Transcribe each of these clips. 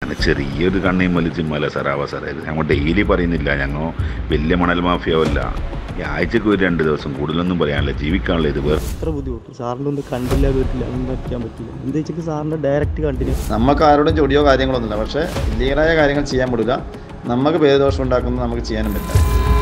ചെറിയൊരു കണ്ണയും വലിച്ചുമല്ല സാറാവാ സാറേ. ഞങ്ങൾ ഡെയിലി പറയുന്നില്ല, ഞങ്ങൾ വലിയ മണൽ മാഫിയാവല്ല. ഈ ആഴ്ചക്ക് ഒരു 2 ദിവസം കൂടുതലൊന്നും പറയാനില്ല, ജീവിക്കാനുള്ള ഇത് വേറെ എത്ര ബുദ്ധിമുട്ട്. സാറിൻ്റെ ഒന്ന് കണ്ടില്ല കേട്ടില്ല ഒന്നും വയ്ക്കാൻ പറ്റില്ല. എന്താ വെച്ചാൽ സാറിൻ്റെ ഡയറക്റ്റ് കണ്ടിന്യൂ. നമുക്ക് ആരോടും ചൊടിയോ കാര്യങ്ങളൊന്നുമില്ല, പക്ഷേ ഇല്ലീഗലായ കാര്യങ്ങൾ ചെയ്യാൻ പറ്റില്ല. നമുക്ക് പേരുദോഷം ഉണ്ടാക്കുന്നത് നമുക്ക് ചെയ്യാനും പറ്റില്ല.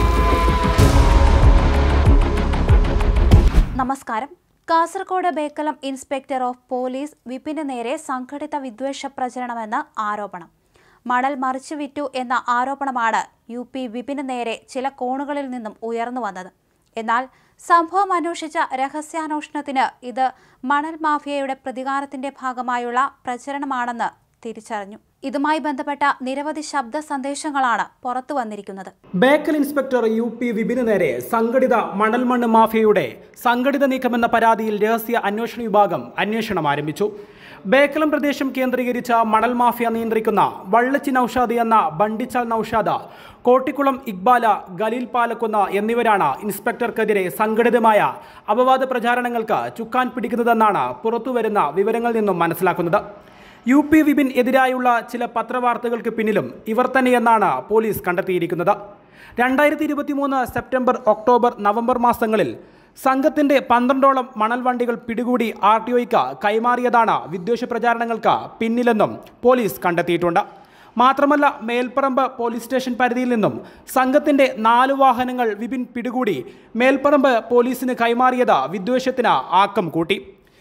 നമസ്കാരം. Kasaragod Bekal inspector of police വിപിന് നേരെ സംഘടിത വിദ്വേഷ പ്രചരണമെന്ന് ആരോപണം. മണൽ മറിച്ചു വിറ്റു എന്ന ആരോപണമാണ് UP വിപിന് നേരെ ചില കോണുകളിൽ നിന്നും ഉയർന്നു വന്നത്. എന്നാൽ സംഭവം അന്വേഷിച്ച രഹസ്യാന്വേഷണത്തിന് ഇത് മണൽ മാഫിയയുടെ പ്രതികാരത്തിന്റെ ഭാഗമായുള്ള പ്രചരണമാണെന്ന് തിരിച്ചറിഞ്ഞു. ഇതുമായി ബന്ധപ്പെട്ട നിരവധി ശബ്ദ സന്ദേശങ്ങളാണ് പുറത്തു വന്നിരിക്കുന്നത്. ബേക്കൽ ഇൻസ്പെക്ടർ UP വിപിന് നേരെ സംഘടിത മണൽമണ്ണ് മാഫിയയുടെ സംഘടിത നീക്കമെന്ന പരാതിയിൽ രഹസ്യ അന്വേഷണ വിഭാഗം അന്വേഷണം ആരംഭിച്ചു. ബേക്കലം പ്രദേശം കേന്ദ്രീകരിച്ച മണൽ മാഫിയ നിയന്ത്രിക്കുന്ന വള്ളച്ചി നൌഷാദ് എന്ന ബണ്ടിച്ചാൽ നൌഷാദ്, കോട്ടിക്കുളം ഇക്ബാല, ഖലീൽ പാലക്കുന്ന് എന്നിവരാണ് ഇൻസ്പെക്ടർക്കെതിരെ സംഘടിതമായ അപവാദ പ്രചാരണങ്ങൾക്ക് ചുക്കാൻ പിടിക്കുന്നതെന്നാണ് പുറത്തുവരുന്ന വിവരങ്ങളിൽ നിന്നും മനസ്സിലാക്കുന്നത്. UP വിപിൻ എതിരായുള്ള ചില പത്രവാർത്തകൾക്ക് പിന്നിലും ഇവർ തന്നെയെന്നാണ് പോലീസ് കണ്ടെത്തിയിരിക്കുന്നത്. 2023 സെപ്റ്റംബർ, ഒക്ടോബർ, നവംബർ മാസങ്ങളിൽ സംഘത്തിന്റെ 12ഓളം മണൽ വണ്ടികൾ പിടികൂടി RTOയ്ക്ക് കൈമാറിയതാണ് വിദ്വേഷ പ്രചാരണങ്ങൾക്ക് പിന്നിലെന്നും പോലീസ് കണ്ടെത്തിയിട്ടുണ്ട്. മാത്രമല്ല, മേൽപ്പറമ്പ് പോലീസ് സ്റ്റേഷൻ പരിധിയിൽ നിന്നും സംഘത്തിന്റെ 4 വാഹനങ്ങൾ വിപിൻ പിടികൂടി മേൽപ്പറമ്പ് പോലീസിന് കൈമാറിയത് വിദ്വേഷത്തിന് ആക്കം കൂട്ടി.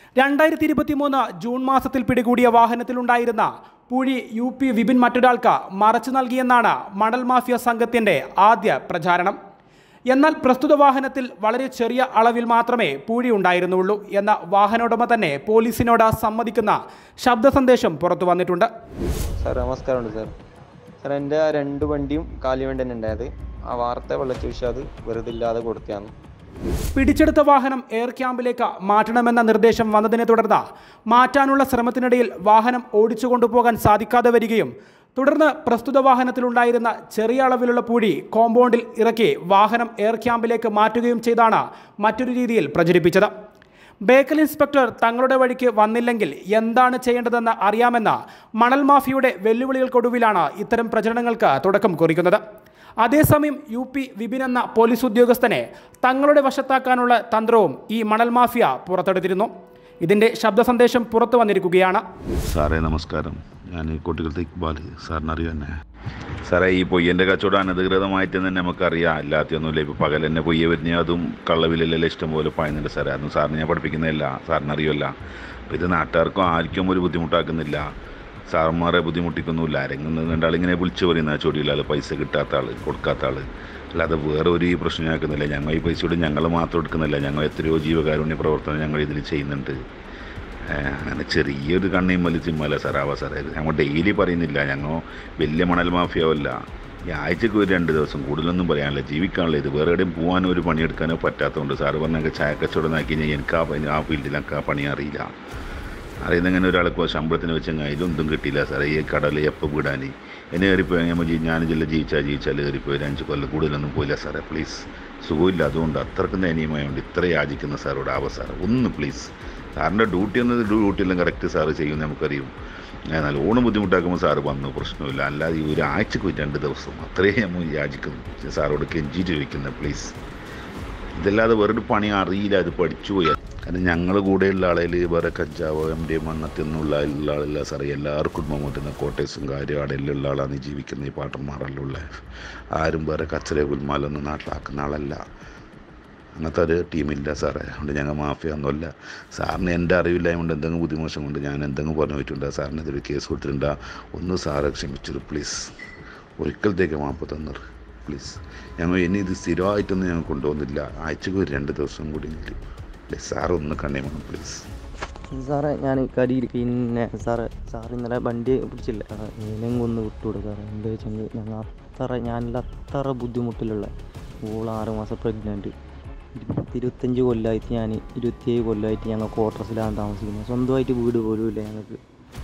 2023 ജൂൺ മാസത്തിൽ പിടികൂടിയ വാഹനത്തിലുണ്ടായിരുന്ന പൂഴി UP വിപിൻ മറ്റൊരാൾക്ക് മറച്ചു നൽകിയെന്നാണ് മണൽ മാഫിയ സംഘത്തിന്റെ ആദ്യ പ്രചാരണം. എന്നാൽ പ്രസ്തുത വാഹനത്തിൽ വളരെ ചെറിയ അളവിൽ മാത്രമേ പൂഴി ഉണ്ടായിരുന്നുള്ളൂ എന്ന വാഹനോടമ തന്നെ പോലീസിനോട് സമ്മതിക്കുന്ന ശബ്ദ സന്ദേശം പുറത്തു വന്നിട്ടുണ്ട്. സാർ നമസ്കാരമുണ്ട് സാർ. സാർ എൻ്റെ 2 വണ്ടിയും കാലി വണ്ടി തന്നെ ഉണ്ടായത്. ആ വാർത്ത വെള്ളച്ചു വിഷാദ് വെറുതെ ഇല്ലാതെ കൊടുത്തതാണ്. പിടിച്ചെടുത്ത വാഹനം എയർ ക്യാമ്പിലേക്ക് മാറ്റണമെന്ന നിർദ്ദേശം വന്നതിനെ തുടർന്ന് മാറ്റാനുള്ള ശ്രമത്തിനിടയിൽ വാഹനം ഓടിച്ചു കൊണ്ടുപോകാൻ സാധിക്കാതെ വരികയും തുടർന്ന് പ്രസ്തുത വാഹനത്തിലുണ്ടായിരുന്ന ചെറിയ അളവിലുള്ള പൂഴി കോമ്പൗണ്ടിൽ ഇറക്കി വാഹനം എയർ ക്യാമ്പിലേക്ക് മാറ്റുകയും ചെയ്താണ് മറ്റൊരു രീതിയിൽ പ്രചരിപ്പിച്ചത്. ബേക്കൽ ഇൻസ്പെക്ടർ തങ്ങളുടെ വഴിക്ക് വന്നില്ലെങ്കിൽ എന്താണ് ചെയ്യേണ്ടതെന്ന് അറിയാമെന്ന മണൽ മാഫിയയുടെ വെല്ലുവിളികൾക്കൊടുവിലാണ് ഇത്തരം പ്രചരണങ്ങൾക്ക് തുടക്കം കുറിക്കുന്നത്. അതേസമയം UP വിപിൻ എന്ന പോലീസ് ഉദ്യോഗസ്ഥനെ തങ്ങളുടെ വശത്താക്കാനുള്ള തന്ത്രവും ഈ മണൽ മാഫിയ പുറത്തെടുത്തിരുന്നു. ഇതിൻ്റെ ശബ്ദ സന്ദേശം പുറത്തു വന്നിരിക്കുകയാണ്. സാറേ നമസ്കാരം, ഞാൻ കോട്ടിക്കുളത്തെ ഇക്ബാൽ. സാറിനറിയാം തന്നെ സാറേ. ഈ പൊയ്യൻ്റെ കച്ചവടം അനധികൃതമായിട്ട് തന്നെ നമുക്കറിയാം. അല്ലാത്തൊന്നുമില്ല. ഇപ്പോൾ പകൽ തന്നെ പൊയ്യ വരുന്ന അതും കള്ളവിലെല്ലാം ഇഷ്ടംപോലെ പായുന്നുണ്ട് സാറേ. അതൊന്നും സാറിന് ഞാൻ പഠിപ്പിക്കുന്നില്ല, സാറിനറിയുമല്ല. അപ്പോൾ ഇത് നാട്ടുകാർക്കും ആർക്കും ഒരു ബുദ്ധിമുട്ടാക്കുന്നില്ല, സാറന്മാരെ ബുദ്ധിമുട്ടിക്കൊന്നുമില്ല. ആരെങ്കിലും 2 ആളിങ്ങനെ വിളിച്ചു പറയുന്ന ചൊടിയില്ലാതെ പൈസ കിട്ടാത്ത ആൾ, കൊടുക്കാത്ത ആൾ, അല്ലാതെ വേറെ ഒരു പ്രശ്നം ആക്കുന്നില്ല. ഞങ്ങൾ ഈ പൈസയോട് ഞങ്ങൾ മാത്രം എടുക്കുന്നില്ല, ഞങ്ങൾ എത്രയോ ജീവകാരുണ്യ പ്രവർത്തനം ഞങ്ങൾ ഇതിൽ ചെയ്യുന്നുണ്ട്. അങ്ങനെ ചെറിയൊരു കണ്ണയും വലിച്ചുമല്ല സാറാവാ സാറേ. ഞങ്ങൾ ഡെയിലി പറയുന്നില്ല, ഞങ്ങൾ വലിയ മണൽ മാഫിയാവല്ല. ഈ ആഴ്ചക്ക് ഒരു 2 ദിവസം കൂടുതലൊന്നും പറയാനില്ല, ജീവിക്കാനുള്ള ഇത് വേറെ എവിടെയും പോകാനോ ഒരു പണിയെടുക്കാനോ പറ്റാത്തതുകൊണ്ട് സാറ് പറഞ്ഞ ചായക്കച്ചവടം ആക്കി കഴിഞ്ഞാൽ എനിക്ക് ആ ഫീൽഡിൽ എനിക്ക് ആ പണി അറിയില്ല. അറിയുന്നങ്ങനെ ഒരാൾക്ക് ശമ്പളത്തിന് വെച്ചെങ്കിൽ ഇതൊന്നും കിട്ടിയില്ല സാറേ. ഈ കടലിൽ എപ്പോൾ വിടാൻ എന്നെ കയറിപ്പോയി ഞാൻ ജില്ല ജീവിച്ചാൽ കയറിപ്പോയി 5 കൊല്ലം കൂടുതലൊന്നും പോയില്ല സാറേ. പ്ലീസ്, സുഖമില്ല, അതുകൊണ്ട് അത്രക്കും ദയനീയമായതുകൊണ്ട് ഇത്ര യാചിക്കുന്ന സാറോട് ആവാ സാറേ, ഒന്ന് പ്ലീസ്. സാറിൻ്റെ ഡ്യൂട്ടിയെല്ലാം കറക്റ്റ് സാറ് ചെയ്യുമെന്ന് നമുക്കറിയും. എന്നാൽ ഓണം ബുദ്ധിമുട്ടാക്കുമ്പോൾ സാറ് വന്നു, പ്രശ്നമില്ല. അല്ലാതെ ഈ ഒരു ആഴ്ചക്ക് 2 ദിവസം അത്രയും നമ്മൾ യാചിക്കുന്നു. സാറോട് കെഞ്ചി ചോദിക്കുന്നത് പ്ലീസ്. ഇതല്ലാതെ വേറൊരു പണി അറിയില്ല, അത് പഠിച്ചു പോയി. കാരണം ഞങ്ങൾ കൂടെയുള്ള ആളേൽ വേറെ കഞ്ചാവോ MDM അങ്ങനത്തെ ഒന്നുള്ള ആളില്ല സാറേ. എല്ലാവർക്കും കുടുംബം കൊണ്ടുവന്ന കോട്ടേഴ്സും കാര്യം അവിടെയെല്ലാം ഉള്ള ആളാണ് ജീവിക്കുന്നത്. ഈ പാട്ടന്മാരെല്ലാം ഉള്ള ആരും വേറെ കച്ചറ കുൽമാലൊന്നും നാട്ടിലാക്കുന്ന ആളല്ല. അങ്ങനത്തെ ഒരു ടീമില്ല സാറേ. അതുകൊണ്ട് ഞങ്ങൾ മാഫിയ ഒന്നുമല്ല. സാറിന് എൻ്റെ അറിവില്ലായ്മ കൊണ്ട് എന്തെങ്കിലും ബുദ്ധിമോശം കൊണ്ട് ഞാൻ എന്തെങ്കിലും പറഞ്ഞു പോയിട്ടുണ്ടോ, സാറിനെതിരെ കേസ് കൊടുത്തിട്ടുണ്ടോ, ഒന്ന് സാറെ ക്ഷമിച്ചത് പ്ലീസ്. ഒരിക്കലത്തേക്ക് മാപ്പ് തന്നത് പ്ലീസ്. ഞങ്ങൾ ഇനി ഇത് സ്ഥിരമായിട്ടൊന്നും ഞങ്ങൾ കൊണ്ടുപോകുന്നില്ല. ആഴ്ചക്ക് ഒരു 2 ദിവസം കൂടി പ്ലീസ് സാറൊന്ന് കണ്ണേമാണ് പ്ലീസ്. സാറേ ഞാൻ കരിയിൽ പിന്നെ സാറ് ഇന്നലെ വണ്ടി പിടിച്ചില്ല, ഇനിയും ഒന്ന് വിട്ടുകൂടെ സാറേ. എന്താ വെച്ചെങ്കിൽ ഞാനെല്ലാം അത്ര ബുദ്ധിമുട്ടിലുള്ള ഓൾ 6 മാസം പ്രഗ്നൻറ്റ്. 25 കൊല്ലമായിട്ട് 27 കൊല്ലമായിട്ട് ഞങ്ങൾ ക്വാർട്ടേഴ്സിലാണ് താമസിക്കുന്നത്. സ്വന്തമായിട്ട് വീട് പോലും ഇല്ല ഞങ്ങൾക്ക്.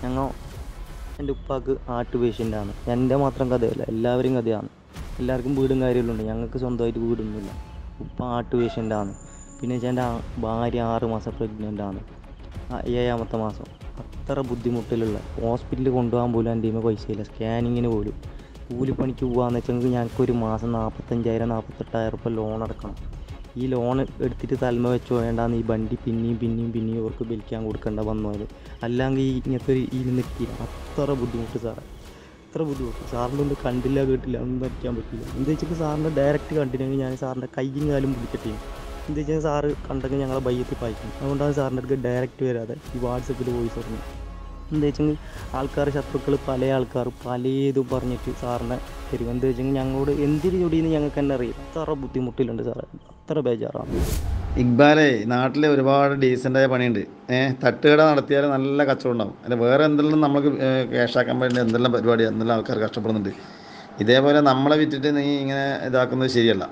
എൻ്റെ ഉപ്പാക്ക് ഹാർട്ട് പേഷ്യൻ്റാണ്. എൻ്റെ മാത്രം കഥയല്ല, എല്ലാവരും കഥയാണ്. എല്ലാവർക്കും വീടും കാര്യമെല്ലാം. ഞങ്ങൾക്ക് സ്വന്തമായിട്ട് വീടൊന്നുമില്ല. ഉപ്പ ഹാർട്ട് പേഷ്യൻ്റാണ്. പിന്നെ എൻ്റെ ഭാര്യ 6 മാസം പ്രഗ്നൻ്റാണ്. 7ാമത്തെ മാസം. അത്ര ബുദ്ധിമുട്ടിലുള്ള ഹോസ്പിറ്റലിൽ കൊണ്ടുപോകാൻ പോലും എൻ്റെ കയ്യിൽ പൈസയില്ല, സ്കാനിങ്ങിന് പോലും. കൂലിപ്പണിക്ക് പോകാമെന്ന് വെച്ചെങ്കിൽ ഞങ്ങൾക്കൊരു മാസം 45,000-48,000 രൂപ ലോൺ അടക്കണം. ഈ ലോൺ എടുത്തിട്ട് തലമ വെച്ച് വേണ്ടാന്ന് ഈ വണ്ടി പിന്നെയും അവർക്ക് ബലിക്കാൻ കൊടുക്കേണ്ട വന്നത്. അല്ലെങ്കിൽ ഇങ്ങനത്തെ ഈ നിൽക്കില്ല. അത്ര ബുദ്ധിമുട്ട് സാറേ, അത്ര ബുദ്ധിമുട്ട്. സാറിൻ്റെ ഒന്നും കണ്ടില്ല കേട്ടില്ല ഒന്നും വയ്ക്കാൻ പറ്റില്ല. എന്താ വെച്ചാൽ സാറിൻ്റെ ഡയറക്റ്റ് കണ്ടില്ലെങ്കിൽ ഞാൻ സാറിൻ്റെ കയ്യും കാലും പിടിച്ചിട്ടേ. എന്താ വെച്ചാൽ സാറ് കണ്ടെങ്കിൽ ഞങ്ങളെ ബയ്യത്തിൽ പായിക്കും. അതുകൊണ്ടാണ് സാറിൻ്റെ അടുത്ത് ഡയറക്റ്റ് വരാതെ ഈ വാട്സപ്പിൽ വോയിസ് പറഞ്ഞു. എന്താ വെച്ചെങ്കിൽ ആൾക്കാർ, ശത്രുക്കൾ, പല ആൾക്കാർ പലതും പറഞ്ഞിട്ട് സാറിനെ തരും. എന്താ വെച്ചെങ്കിൽ ഞങ്ങളോട് എന്തിനു ചൊടിയെന്ന് ഞങ്ങൾക്ക് തന്നെ അറിയാം. അത്ര ബുദ്ധിമുട്ടിലുണ്ട് സാറേ, അത്ര ബേജാറാണ്. ഇക്ബാലേ, നാട്ടിൽ ഒരുപാട് ഡീസൻ്റായ പണിയുണ്ട്. തട്ടുകട നടത്തിയാൽ നല്ല കച്ചവടം ഉണ്ടാവും. അല്ല വേറെ എന്തെല്ലാം നമുക്ക് ക്യാഷാക്കാൻ വേണ്ടി എന്തെല്ലാം പരിപാടി, എന്തെല്ലാം ആൾക്കാർ കഷ്ടപ്പെടുന്നുണ്ട്. ഇതേപോലെ നമ്മളെ വിറ്റിട്ട് നീ ഇങ്ങനെ ഇതാക്കുന്നത് ശരിയല്ല.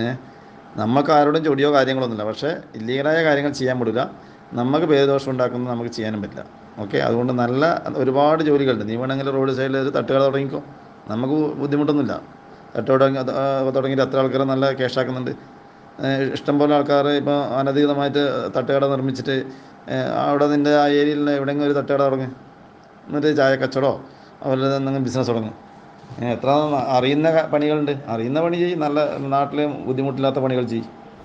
നമുക്ക് ആരോടും ചൊടിയോ കാര്യങ്ങളൊന്നുമില്ല. പക്ഷേ ഇല്ലീഗലായ കാര്യങ്ങൾ ചെയ്യാൻ പറ്റില്ല. നമുക്ക് പേരുദോഷം ഉണ്ടാക്കുന്നത് നമുക്ക് ചെയ്യാനും പറ്റില്ല. ഓക്കെ, അതുകൊണ്ട് നല്ല ഒരുപാട് ജോലികളുണ്ട്. നീ വേണമെങ്കിൽ റോഡ് സൈഡിൽ ഒരു തട്ടുകട തുടങ്ങിക്കോ, നമുക്ക് ബുദ്ധിമുട്ടൊന്നുമില്ല. തുടങ്ങിയിട്ട് അത്ര ആൾക്കാർ നല്ല ക്യാഷാക്കുന്നുണ്ട്. ഇഷ്ടംപോലെ ആൾക്കാർ ഇപ്പോൾ അനധികൃതമായിട്ട് തട്ടുകട നിർമ്മിച്ചിട്ട് അവിടെ നിൻ്റെ ആ ഏരിയയിൽ എവിടെയെങ്കിലും ഒരു തട്ടുകട തുടങ്ങി, എന്നിട്ട് ചായ കച്ചവടമോ അതുപോലെ എന്തെങ്കിലും ബിസിനസ് തുടങ്ങും. എത്ര അറിയുന്ന പണികളുണ്ട്, അറിയുന്ന പണി ചെയ്യും. നല്ല നാട്ടിൽ ബുദ്ധിമുട്ടില്ലാത്ത പണികൾ ചെയ്യും.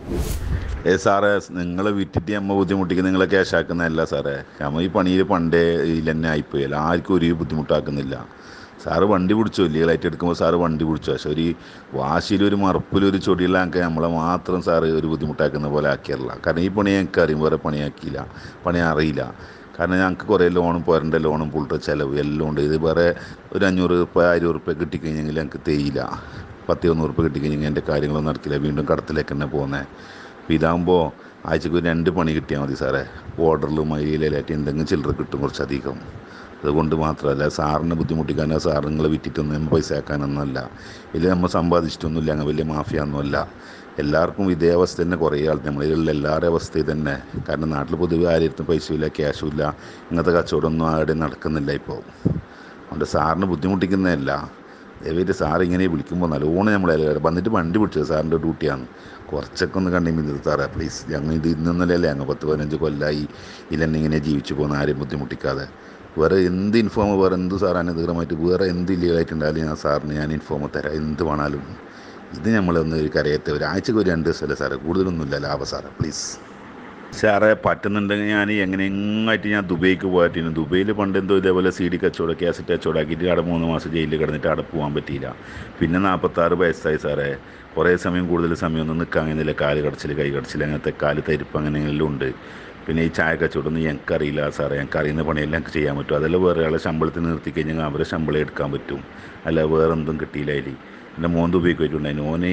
സാറേ, നിങ്ങളെ വിറ്റിട്ട് നമ്മൾ ബുദ്ധിമുട്ടിക്കുന്ന നിങ്ങളെ ക്യാഷാക്കുന്നതല്ല സാറേ. നമ്മൾ ഈ പണിയിൽ പണ്ടേ ഇതിൽ തന്നെ ആയിപ്പോയല്ല, ആർക്കും ഒരു ബുദ്ധിമുട്ടാക്കുന്നില്ല. സാറ് വണ്ടി പിടിച്ചു, ലീഗലായിട്ട് എടുക്കുമ്പോൾ സാറ് വണ്ടി പിടിച്ചു. പക്ഷെ ഒരു വാശിയിലൊരു മറുപ്പിലൊരു ചൊടിയിലാക്കി നമ്മളെ മാത്രം സാറ് ഒരു ബുദ്ധിമുട്ടാക്കുന്ന പോലെ ആക്കിയല്ല. കാരണം ഈ പണി ഞങ്ങൾക്ക് അറിയും, വേറെ പണിയാക്കിയില്ല, പണി അറിയില്ല. കാരണം ഞങ്ങൾക്ക് കുറേ ലോണും പോരൻ്റെ ലോണും പുള്ളിട്ട് ചിലവ് എല്ലാം ഉണ്ട്. ഇത് വേറെ ഒരു 500 രൂപ 1000 രൂപ കിട്ടിക്കഴിഞ്ഞെങ്കിൽ ഞങ്ങൾക്ക് തേയില്ല. 10-100 രൂപ കിട്ടിക്കഴിഞ്ഞെങ്കിൽ എൻ്റെ കാര്യങ്ങളൊന്നും നടക്കില്ല, വീണ്ടും കടത്തിലേക്ക് തന്നെ പോകുന്നത്. അപ്പോൾ ഇതാകുമ്പോൾ ആഴ്ചക്ക് 2 പണി കിട്ടിയാൽ മതി സാറേ. ഓർഡറിലും മൈലിലായിട്ട് എന്തെങ്കിലും ചില്ലറ കിട്ടും കുറച്ചധികം. അതുകൊണ്ട് മാത്രമല്ല സാറിനെ ബുദ്ധിമുട്ടിക്കാനോ സാർ നിങ്ങളെ വിറ്റിട്ടൊന്നും നമ്മൾ പൈസ ആക്കാനൊന്നുമല്ല. ഇതിൽ നമ്മൾ സമ്പാദിച്ചിട്ടൊന്നുമില്ല, അങ്ങനെ വലിയ മാഫിയ ഒന്നുമല്ല. എല്ലാവർക്കും ഇതേ അവസ്ഥ തന്നെ. കുറേ ആൾ നമ്മളിലുള്ള എല്ലാവരുടെ അവസ്ഥയും തന്നെ. കാരണം നാട്ടിൽ പൊതുവെ ആരും പൈസയില്ല, ക്യാഷും ഇല്ല, ഇങ്ങനത്തെ കച്ചവടമൊന്നും ആരുടെയും നടക്കുന്നില്ല ഇപ്പോൾ. അതുകൊണ്ട് സാറിന് ബുദ്ധിമുട്ടിക്കുന്നതല്ല. ദയവായിട്ട് സാർ ഇങ്ങനെ വിളിക്കുമ്പോൾ നല്ലോണം നമ്മൾ വന്നിട്ട് വണ്ടി പിടിച്ചത് സാറിൻ്റെ ഡ്യൂട്ടിയാണ്. കുറച്ചൊക്കെ ഒന്ന് കണ്ടിട്ട് സാറേ പ്ലീസ്. ഞങ്ങൾ ഇത് ഇന്നൊന്നല്ലേ, ഞങ്ങൾ 10-15 കൊല്ലമായി ഇല്ലെന്നെ ഇങ്ങനെ ജീവിച്ചു പോകുന്ന, ആരെയും ബുദ്ധിമുട്ടിക്കാതെ. വേറെ എന്ത് ഇൻഫോം, വേറെ എന്ത് സാർ അനധികൃതമായിട്ട് വേറെ എന്ത് ഇല്ലീഗലായിട്ടുണ്ടായാലും ഞാൻ സാറിന് ഞാൻ ഇൻഫോം തരാം, എന്ത് വേണാലും. ഇത് നമ്മളൊന്ന് ഒരു കരയത്തെ ഒരാഴ്ചക്ക് 2 ദിവസമല്ലേ സാറേ, കൂടുതലൊന്നുമില്ല ലാഭം സാറേ പ്ലീസ്. സാറേ പറ്റുന്നുണ്ടെങ്കിൽ ഞാൻ എങ്ങനെയെങ്ങായിട്ട് ഞാൻ ദുബൈക്ക് പോയിട്ടിരുന്നു. ദുബൈയിൽ പണ്ട് എന്തോ ഇതേപോലെ CD കച്ചവടം, കാസറ്റ് കച്ചവടമാക്കിയിട്ട് അവിടെ 3 മാസം ജയിലിൽ കിടന്നിട്ട് അവിടെ പോകാൻ പറ്റിയില്ല. പിന്നെ 46 വയസ്സായി സാറേ. കുറേ സമയം കൂടുതൽ സമയമൊന്നും നിൽക്കാൻ കഴിയുന്നില്ല. കാല് കടച്ചിൽ, കൈ കടച്ചിൽ, അങ്ങനത്തെ കാല് തരിപ്പ് അങ്ങനെയെല്ലാം ഉണ്ട്. പിന്നെ ഈ ചായ കച്ചവടമൊന്നും ഞങ്ങൾക്കറിയില്ല സാറേ. ഞങ്ങൾക്കറിയുന്ന പണിയെല്ലാം ഞങ്ങൾക്ക് ചെയ്യാൻ പറ്റും. അതെല്ലാം വേറെ ആളെ ശമ്പളത്തിന് നിർത്തി കഴിഞ്ഞാൽ അവരെ ശമ്പളം എടുക്കാൻ പറ്റും. അല്ല വേറെ എന്തും കിട്ടിയില്ല. അതിൽ എൻ്റെ മോൻ ദുബൈക്ക് പോയിട്ടുണ്ടായിരുന്നു. ഓന്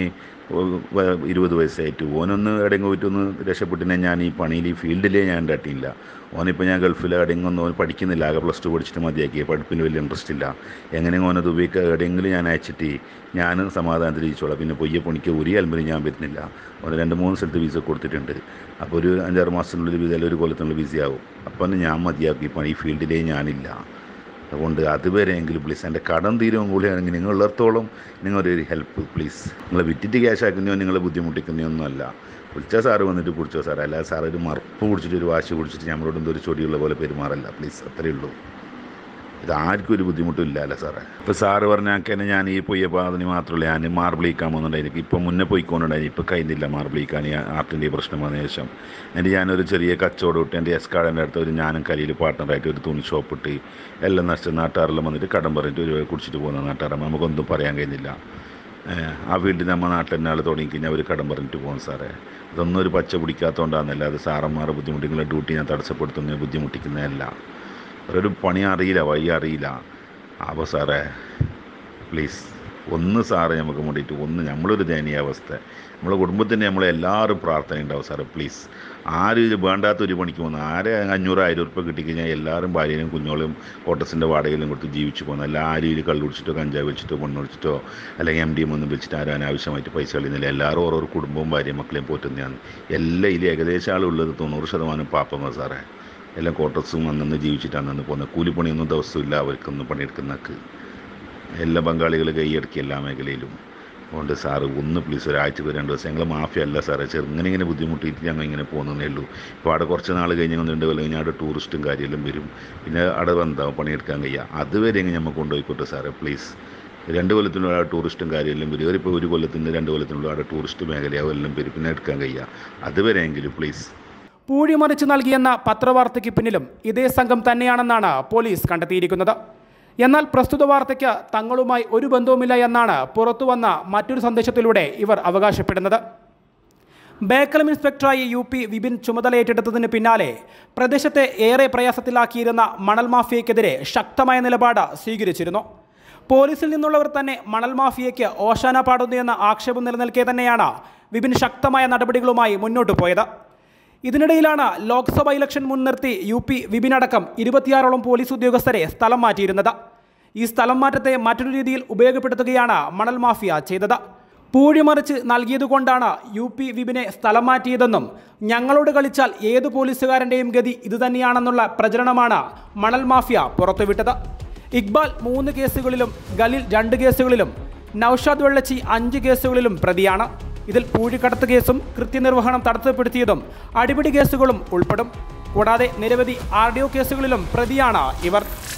20 വയസ്സായിട്ട് ഓനൊന്ന് എവിടെയെങ്കിലും പോയിട്ടൊന്ന് രക്ഷപ്പെട്ടിനെ ഞാൻ ഈ പണിയിൽ ഈ ഫീൽഡിലേ ഞാൻ ഉണ്ടായിട്ടില്ല. ഓനിപ്പോൾ ഞാൻ ഗൾഫിൽ എവിടെയെങ്കിലും ഓൻ പഠിക്കുന്നില്ല, ആകെ +2 പഠിച്ചിട്ട് മതിയാക്കി, പഠിപ്പിന് വലിയ ഇൻട്രസ്റ്റ് ഇല്ല. എങ്ങനെയെങ്കിലും ഓനെ ദുബൈക്ക് എവിടെയെങ്കിലും ഞാൻ അയച്ചിട്ട് ഞാൻ സമാധാനത്തിൽ ജീവിച്ചോളാം. പിന്നെ പൊയ്യെ പണിക്ക് ഒരു അൽമ്പരും ഞാൻ വരുന്നില്ല. ഓന് 2-3 സ്ഥലത്ത് വിസ കൊടുത്തിട്ടുണ്ട്. അപ്പോൾ ഒരു 5-6 മാസത്തിനുള്ളിൽ വിസ, അല്ലെങ്കിൽ 1 കൊല്ലത്തിനുള്ളിൽ വിസയാവും. അപ്പം ഞാൻ മതിയാക്കി, പണി ഈ ഫീൽഡിലേ ഞാനില്ല. അതുകൊണ്ട് അതുവരെയെങ്കിലും പ്ലീസ് എൻ്റെ കടം തീരുവും കൂടിയാണെങ്കിൽ നിങ്ങളുള്ളിടത്തോളം നിങ്ങളൊരു ഹെൽപ്പ് പ്ലീസ്. നിങ്ങളെ വിറ്റിട്ട് ക്യാഷാക്കുന്നോ നിങ്ങളെ ബുദ്ധിമുട്ടിക്കുന്നതൊന്നുമല്ല. വിളിച്ചാൽ സാറ് വന്നിട്ട് പിടിച്ചോ സാറേ. അല്ലാതെ സാറ് ഒരു മറുപ്പ് പിടിച്ചിട്ട് ഒരു വാശി പിടിച്ചിട്ട് നമ്മളോട് എന്തോ ഒരു ചൊടിയുള്ള പോലെ പെരുമാറല്ല പ്ലീസ്. അത്രയേ ഉള്ളൂ. ഇതാർക്കും ഒരു ബുദ്ധിമുട്ടും ഇല്ലല്ലോ സാറേ. ഇപ്പോൾ സാറ് പറഞ്ഞാൽ ഞാൻ ഈ പൊയ്യപ്പോൾ അതിന് മാത്രമല്ല, ഞാൻ മാർബിളിക്കാൻ പോകുന്നുണ്ടായിരുന്നു. ഇപ്പം മുന്നേ പോയിക്കൊണ്ടുണ്ടായിരുന്നു, ഇപ്പോൾ കഴിഞ്ഞില്ല മാർബിളിക്കാൻ. ഈ ആർട്ടിൻ്റെ പ്രശ്നം വന്ന ശേഷം എന്നിട്ട് ഞാനൊരു ചെറിയ കച്ചവടം ഇട്ട് എൻ്റെ എസ്കാർഡിൻ്റെ അടുത്ത് ഒരു ഞാനും കലിയിൽ പാർട്ട്ണറായിട്ട് ഒരു തുണി ഷോപ്പ് ഇട്ട് എല്ലാം നഷ്ടം. നാട്ടുകാരെല്ലാം വന്നിട്ട് കടം പറഞ്ഞിട്ട് ഒരു കുടിച്ചിട്ട് പോകുന്ന നാട്ടുകാരാകുമ്പോൾ നമുക്കൊന്നും പറയാൻ കഴിയുന്നില്ല. ആ വീട്ടിൽ നമ്മൾ നാട്ടിൽ തന്നെ ആൾ തുടങ്ങിക്കഴിഞ്ഞാൽ അവർ കടം പറഞ്ഞിട്ട് പോകും സാറേ. അതൊന്നും ഒരു പച്ച പിടിക്കാത്തതുകൊണ്ടാണെന്നല്ല, അത് സാറന്മാരെ ബുദ്ധിമുട്ടിക്കുന്ന ഡ്യൂട്ടി ഞാൻ തടസ്സപ്പെടുത്തുന്നത് ബുദ്ധിമുട്ടിക്കുന്നതല്ല. ഒരു പണി അറിയില്ല, വഴി അറിയില്ല. അപ്പോൾ സാറേ പ്ലീസ് ഒന്ന് സാറേ നമുക്ക് വേണ്ടിയിട്ട് ഒന്ന്, നമ്മളൊരു ദയനീയാവസ്ഥ, നമ്മളെ കുടുംബത്തിൻ്റെ നമ്മളെല്ലാവരും പ്രാർത്ഥന ഉണ്ടാവും സാറേ പ്ലീസ്. ആരും വേണ്ടാത്തൊരു പണിക്ക് പോകുന്നു. 500-1000 രൂപ കിട്ടിക്കഴിഞ്ഞാൽ എല്ലാവരും ഭാര്യയും കുഞ്ഞോളും കോട്ടസിൻ്റെ വാടകയിലും കൊടുത്ത് ജീവിച്ചു പോകുന്നു. അല്ല ആരും ഇതിൽ കള്ളു കുടിച്ചിട്ടോ കഞ്ചാവ് വെച്ചിട്ടോ പൊണ്ണൊടിച്ചിട്ടോ അല്ലെങ്കിൽ MDM ഒന്നും വെച്ചിട്ട് ആരും അനാവശ്യമായിട്ട് പൈസ കളിയുന്നില്ല. എല്ലാവരും ഓരോ കുടുംബവും ഭാര്യയും മക്കളെയും പോറ്റുന്നതാണ്. എല്ലാം ഇതിൽ ഏകദേശം ആളുള്ളത് 90% പാപ്പന്മാർ സാറേ. എല്ലാം കോട്ടസും അന്നന്ന് ജീവിച്ചിട്ടാണ് അന്ന് പോകുന്നത്. കൂലിപ്പണിയൊന്നും ദിവസമില്ല അവർക്കൊന്നും പണിയെടുക്കുന്നവർക്ക്. എല്ലാ ബംഗാളികൾ കൈയടക്കി എല്ലാ മേഖലയിലും. അതുകൊണ്ട് സാറ് ഒന്ന് പ്ലീസ് ഒരാഴ്ച 2 ദിവസം ഞങ്ങൾ മാഫിയ അല്ല സാറേ, ഇങ്ങനെ ബുദ്ധിമുട്ടിയിട്ട് ഞങ്ങൾ ഇങ്ങനെ പോകുന്നതേ ഉള്ളൂ. ഇപ്പോൾ അവിടെ കുറച്ച് നാൾ കഴിഞ്ഞ് 2 കൊല്ലം കഴിഞ്ഞാൽ അവിടെ ടൂറിസ്റ്റും കാര്യമെല്ലാം വരും, പിന്നെ അവിടെ എന്താവും പണിയെടുക്കാൻ കഴിയുക. അതുവരെ എങ്ങനെ നമ്മൾ കൊണ്ടുപോയിക്കോട്ടെ സാറേ പ്ലീസ്. 2 കൊല്ലത്തിനുള്ള ടൂറിസ്റ്റും കാര്യമെല്ലാം വരും. ഇപ്പോൾ 1 കൊല്ലത്തിൻ്റെ 2 കൊല്ലത്തിനുള്ള അവിടെ ടൂറിസ്റ്റ് മേഖലയാവും എല്ലാം വരും, പിന്നെ എടുക്കാൻ കഴിയുക. അതുവരെയെങ്കിലും പ്ലീസ്. പൂഴിമറിച്ച് നൽകിയെന്ന പത്രവാർത്തയ്ക്ക് പിന്നിലും ഇതേ സംഘം തന്നെയാണെന്നാണ് പോലീസ് കണ്ടെത്തിയിരിക്കുന്നത്. എന്നാൽ പ്രസ്തുത വാർത്തയ്ക്ക് തങ്ങളുമായി ഒരു ബന്ധവുമില്ല എന്നാണ് പുറത്തുവന്ന മറ്റൊരു സന്ദേശത്തിലൂടെ ഇവർ അവകാശപ്പെടുന്നത്. ബേക്കലം ഇൻസ്പെക്ടറായി UP വിപിൻ ചുമതല ഏറ്റെടുത്തതിന് പിന്നാലെ പ്രദേശത്തെ ഏറെ പ്രയാസത്തിലാക്കിയിരുന്ന മണൽ മാഫിയയ്ക്കെതിരെ ശക്തമായ നിലപാട് സ്വീകരിച്ചിരുന്നു. പോലീസിൽ നിന്നുള്ളവർ തന്നെ മണൽ മാഫിയയ്ക്ക് ഓശാന പാടുന്നു എന്ന ആക്ഷേപം നിലനിൽക്കെ തന്നെയാണ് വിപിൻ ശക്തമായ നടപടികളുമായി മുന്നോട്ട് പോയത്. ഇതിനിടയിലാണ് ലോക്സഭ ഇലക്ഷൻ മുൻനിർത്തി UP വിപിനടക്കം 26ഓളം പോലീസ് ഉദ്യോഗസ്ഥരെ സ്ഥലം മാറ്റിയിരുന്നത്. ഈ സ്ഥലം മാറ്റത്തെ മറ്റൊരു രീതിയിൽ ഉപയോഗപ്പെടുത്തുകയാണ് മണൽ മാഫിയ ചെയ്തത്. പൂഴിമറിച്ച് നൽകിയതുകൊണ്ടാണ് UP വിപിനെ സ്ഥലം മാറ്റിയതെന്നും ഞങ്ങളോട് കളിച്ചാൽ ഏത് പോലീസുകാരൻ്റെയും ഗതി ഇതുതന്നെയാണെന്നുള്ള പ്രചരണമാണ് മണൽ മാഫിയ പുറത്തുവിട്ടത്. ഇക്ബാൽ 3 കേസുകളിലും ഖലീൽ 2 കേസുകളിലും നൌഷാദ് വെള്ളച്ചി 5 കേസുകളിലും പ്രതിയാണ്. ഇതിൽ പൂഴിക്കടത്ത് കേസും കൃത്യനിർവഹണം തടസ്സപ്പെടുത്തിയതും അടിപിടി കേസുകളും ഉൾപ്പെടും. കൂടാതെ നിരവധി RDO കേസുകളിലും പ്രതിയാണ് ഇവർ.